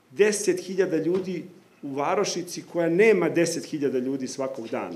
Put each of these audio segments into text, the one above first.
10.000 ljudi u varošici koja nema 10.000 ljudi svakog dana.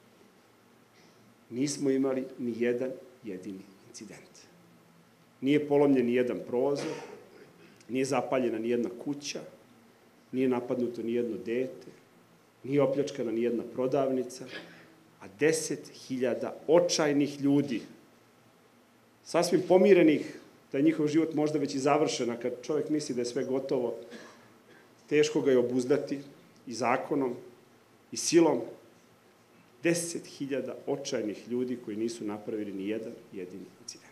Nismo imali ni jedan jedini incident. Nije polomljen ni jedan prozor, nije zapaljena ni jedna kuća, nije napadnuto ni jedno dete, nije opljačkana ni jedna prodavnica, a 10.000 očajnih ljudi, sasvim pomirenih, da je njihov život možda već i završen, a kad čovjek misli da je sve gotovo, teško ga je obuzdati i zakonom i silom. 10.000 očajnih ljudi koji nisu napravili ni jedan jedini incident.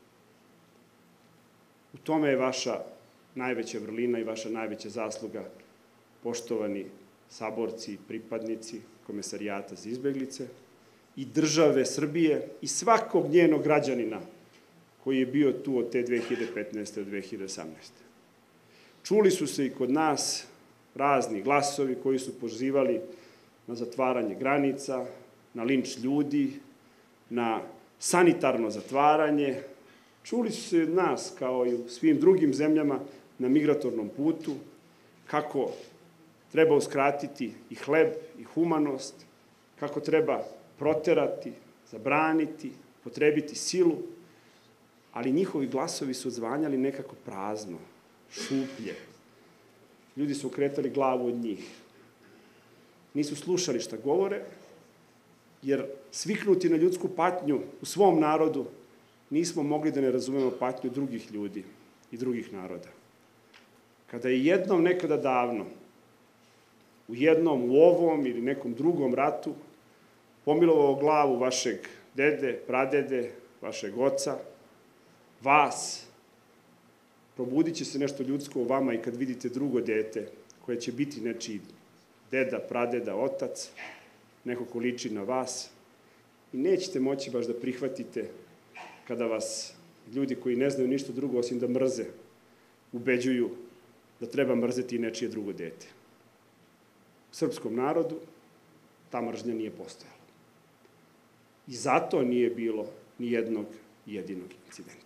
U tome je vaša najveća vrlina i vaša najveća zasluga, poštovani saborci i pripadnici Komesarijata za izbeglice i države Srbije i svakog njenog građanina koji je bio tu od te 2015. do 2018. Čuli su se i kod nas razni glasovi koji su pozivali na zatvaranje granica, na linč ljudi, na sanitarno zatvaranje. Čuli su se i od nas, kao i u svim drugim zemljama, na migratornom putu, kako treba uskratiti i hleb i humanost, kako treba proterati, zabraniti, potrebiti silu, ali njihovi glasovi su odzvanjali nekako prazno, šuplje. Ljudi su okretali glavu od njih. Nisu slušali šta govore, jer sviknuti na ljudsku patnju u svom narodu nismo mogli da ne razumemo patnju drugih ljudi i drugih naroda. Kada je jednom nekada davno, u jednom, u ovom ili nekom drugom ratu, pomilovao glavu vašeg dede, pradede, vašeg oca, vas, probudit će se nešto ljudsko u vama i kad vidite drugo dete, koje će biti nečiji deda, pradeda, otac, neko ko liči na vas, i nećete moći baš da prihvatite kada vas ljudi koji ne znaju ništa drugo osim da mrze, ubeđuju da treba mrzeti i nečije drugo dete. U srpskom narodu ta mržnja nije postojala. I zato nije bilo ni jednog jedinog incidenta.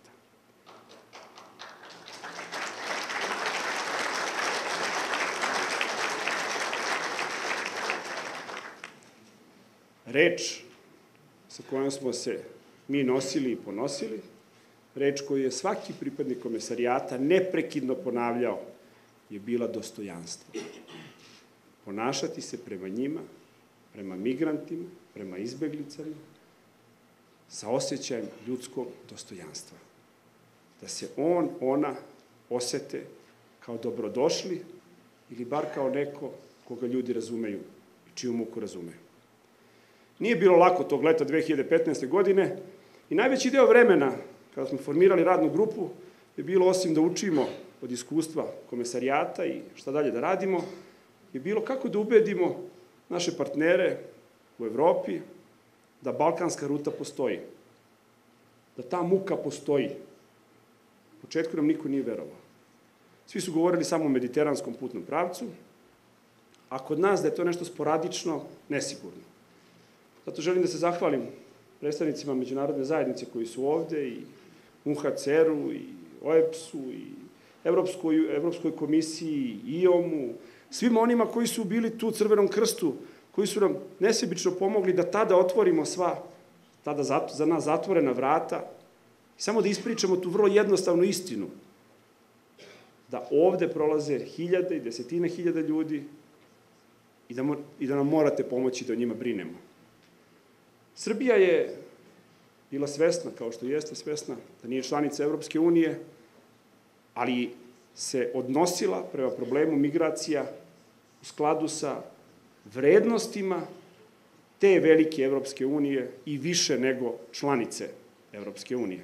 Reč sa kojom smo se mi nosili i ponosili, reč koju je svaki pripadnik Komesarijata neprekidno ponavljao, je bila dostojanstvo. Ponašati se prema njima, prema migrantima, prema izbeglicama, sa osjećajem ljudskog dostojanstva. Da se on, ona osete kao dobrodošli ili bar kao neko koga ljudi razumeju i čiju muku razumeju. Nije bilo lako tog leta 2015. godine i najveći deo vremena, kada smo formirali radnu grupu, je bilo, osim da učimo od iskustva Komesarijata i šta dalje da radimo, je bilo kako da ubedimo naše partnere u Evropi da balkanska ruta postoji, da ta muka postoji. U početku nam niko nije verovao. Svi su govorili samo o mediteranskom putnom pravcu, a kod nas da je to nešto sporadično, nesigurno. Zato želim da se zahvalim predstavnicima međunarodne zajednice koji su ovde, i UNHCR-u, i OEBS-u, i Evropskoj komisiji, i IOM-u, svima onima koji su bili tu, Crvenom krstu, koji su nam nesebično pomogli da tada otvorimo sva, tada za nas zatvorena vrata, i samo da ispričamo tu vrlo jednostavnu istinu, da ovde prolaze hiljade i desetine hiljada ljudi i da nam morate pomoći da o njima brinemo. Srbija je bila svesna, kao što jeste svesna, da nije članica Evropske unije, ali se odnosila prema problemu migracija u skladu sa vrednostima te velike Evropske unije i više nego članice Evropske unije.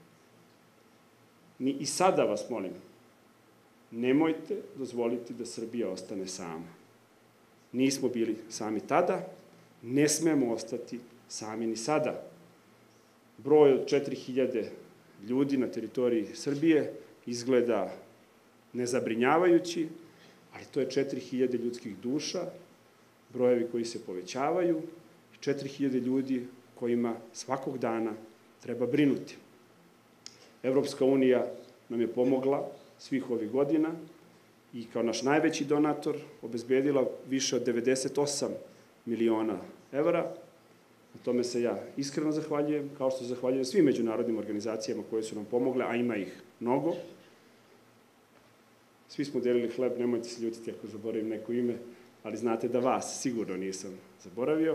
I sada vas molim, nemojte dozvoliti da Srbija ostane sama. Nismo bili sami tada, ne smemo ostati sami ni sada. Broj od 4.000 ljudi na teritoriji Srbije izgleda nezabrinjavajući, ali to je 4.000 ljudskih duša, brojevi koji se povećavaju, 4.000 ljudi kojima svakog dana treba brinuti. Evropska unija nam je pomogla svih ovih godina i kao naš najveći donator obezbedila više od 98 miliona evra. Na tome se ja iskreno zahvaljujem, kao što zahvaljujem svim međunarodnim organizacijama koje su nam pomogle, a ima ih mnogo. Svi smo delili hleb, nemojte se ljutiti ako zaboravim neko ime, ali znate da vas sigurno nisam zaboravio.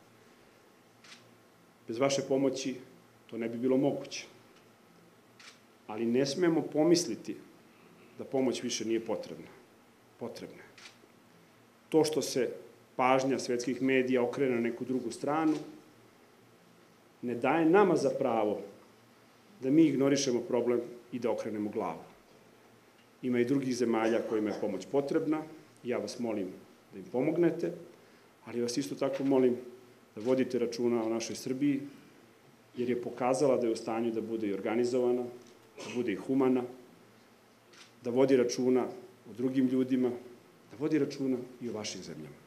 Bez vaše pomoći to ne bi bilo moguće. Ali ne smemo pomisliti da pomoć više nije potrebna. Potrebna je. To što se pažnja svetskih medija okrene na neku drugu stranu, ne daje nama za pravo da mi ignorišemo problem i da okrenemo glavu. Ima i drugih zemalja kojima je pomoć potrebna, ja vas molim da im pomognete, ali vas isto tako molim da vodite računa o našoj Srbiji, jer je pokazala da je u stanju da bude i organizovana, da bude i humana, da vodi računa o drugim ljudima, da vodi računa i o vašim zemljama.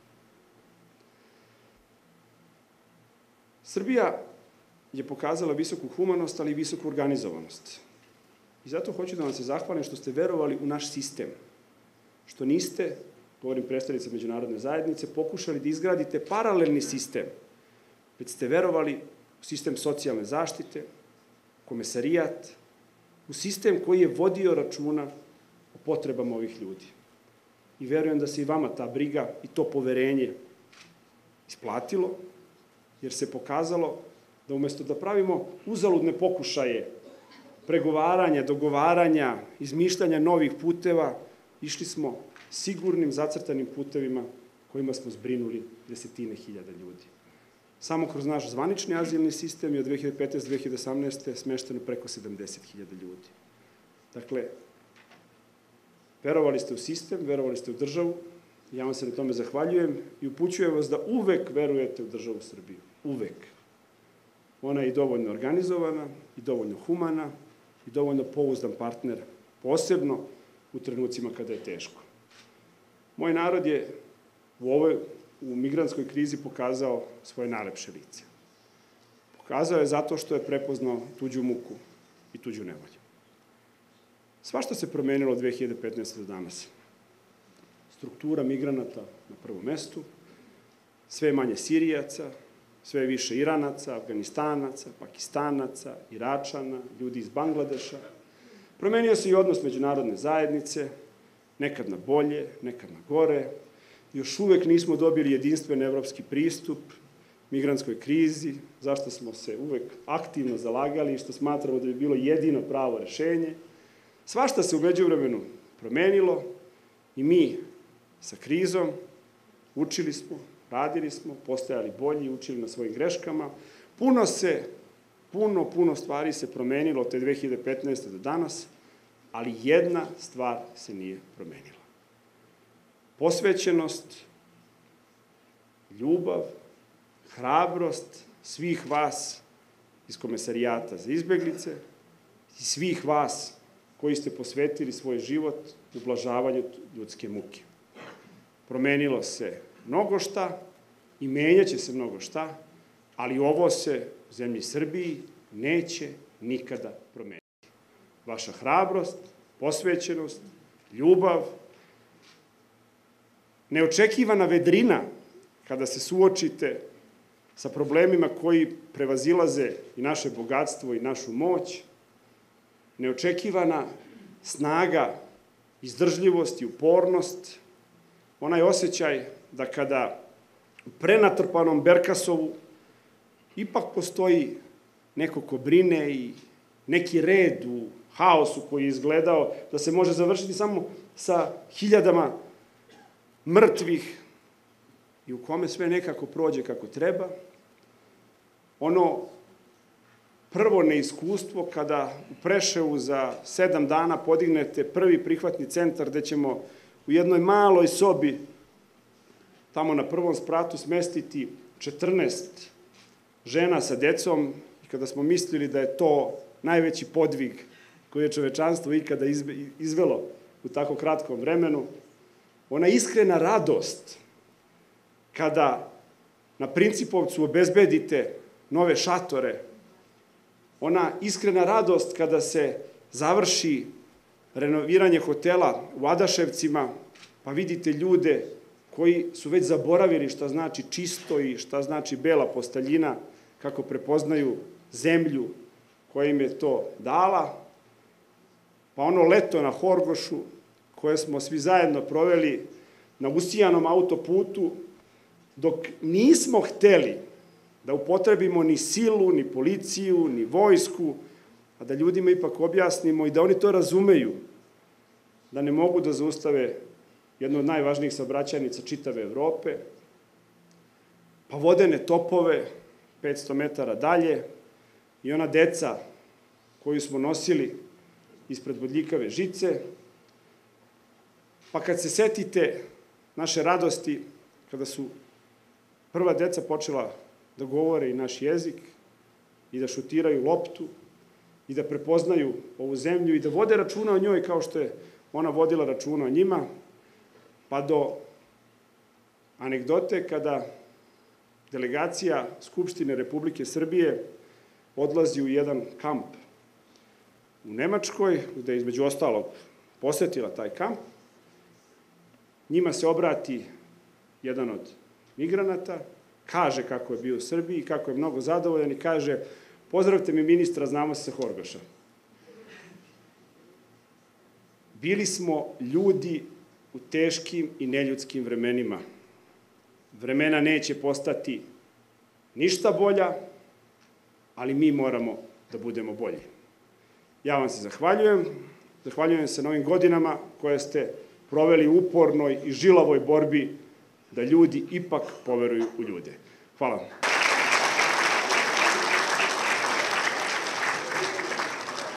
Srbija je pokazala visoku humanost, ali i visoku organizovanost. I zato hoću da vam se zahvalim što ste verovali u naš sistem, što niste, govorim predstavnici međunarodne zajednice, pokušali da izgradite paralelni sistem, već ste verovali u sistem socijalne zaštite, komesarijat, u sistem koji je vodio računa o potrebama ovih ljudi. I verujem da se i vama ta briga i to poverenje isplatilo, jer se pokazalo da umesto da pravimo uzaludne pokušaje pregovaranja, dogovaranja, izmišljanja novih puteva, išli smo sigurnim zacrtanim putevima kojima smo zbrinuli desetine hiljada ljudi. Samo kroz naš zvanični azilni sistem je od 2015. do 2018. smešteno preko 70.000 ljudi. Dakle, verovali ste u sistem, verovali ste u državu, ja vam se na tome zahvaljujem i upućujem vas da uvek verujete u državu Srbiju. Uvek. Ona je i dovoljno organizovana, i dovoljno humana, i dovoljno pouzdan partner, posebno u trenucima kada je teško. Moj narod je u migrantskoj krizi pokazao svoje najlepše lice. Pokazao je zato što je prepoznao tuđu muku i tuđu nevolju. Svašta se promenilo od 2015. do danas. Struktura migranata na prvom mestu, sve manje Sirijaca, sve više Iranaca, Afganistanaca, Pakistanaca, Iračana, ljudi iz Bangladeša. Promenio se i odnos međunarodne zajednice, nekad na bolje, nekad na gore. Još uvek nismo dobili jedinstven evropski pristup migrantskoj krizi, zašto smo se uvek aktivno zalagali i što smatramo da bi bilo jedino pravo rešenje. Svašta se u međuvremenu promenilo i mi sa krizom učili smo, radili smo, postajali bolji, učili na svojim greškama. Puno stvari se promenilo od te 2015. do danas, ali jedna stvar se nije promenila. Posvećenost, ljubav, hrabrost svih vas iz Komesarijata za izbeglice i svih vas koji ste posvetili svoj život ublažavanju ljudske muke. Promenilo se mnogo šta i menjaće se mnogo šta, ali ovo se u zemlji Srbiji neće nikada promeniti. Vaša hrabrost, posvećenost, ljubav, neočekivana vedrina kada se suočite sa problemima koji prevazilaze i naše bogatstvo i našu moć, neočekivana snaga, izdržljivost i upornost, onaj osjećaj da kada u prenatrpanom Berkasovu ipak postoji neko ko brine i neki red u haosu koji je izgledao da se može završiti samo sa hiljadama mrtvih i u kome sve nekako prođe kako treba. Ono prvo neiskustvo kada u Preševu za 7 dana podignete prvi prihvatni centar gde ćemo u jednoj maloj sobi tamo na prvom spratu smestiti 14 žena sa decom i kada smo mislili da je to najveći podvig koji je čovečanstvo ikada izvelo u tako kratkom vremenu, ona iskrena radost kada na Principovcu obezbedite nove šatore, ona iskrena radost kada se završi renoviranje hotela u Adaševcima, pa vidite ljude koji su već zaboravili šta znači čisto i šta znači bela posteljina, kako prepoznaju zemlju koja im je to dala, pa ono leto na Horgošu, koje smo svi zajedno proveli na usijanom autoputu, dok nismo hteli da upotrebimo ni silu, ni policiju, ni vojsku, a da ljudima ipak objasnimo i da oni to razumeju, da ne mogu da zaustave jednu od najvažnijih saobraćajnica čitave Evrope, pa vodene topove 500 metara dalje i ona deca koju smo nosili ispred bodljikave žice, pa kad se setite naše radosti, kada su prva deca počela da govore i naš jezik i da šutiraju loptu i da prepoznaju ovu zemlju i da vode računa o njoj kao što je ona vodila računa o njima, pa do anegdote kada delegacija Skupštine Republike Srbije odlazi u jedan kamp u Nemačkoj, gde je između ostalog posetila taj kamp, njima se obrati jedan od migranata, kaže kako je bio u Srbiji, kako je mnogo zadovoljan i kaže: pozdravite mi ministra, znamo se sa Horgoša. Bili smo ljudi u teškim i neljudskim vremenima. Vremena neće postati ništa bolja, ali mi moramo da budemo bolji. Ja vam se zahvaljujem se na ovim godinama koje ste proveli u upornoj i žilavoj borbi da ljudi ipak poveruju u ljude. Hvala vam.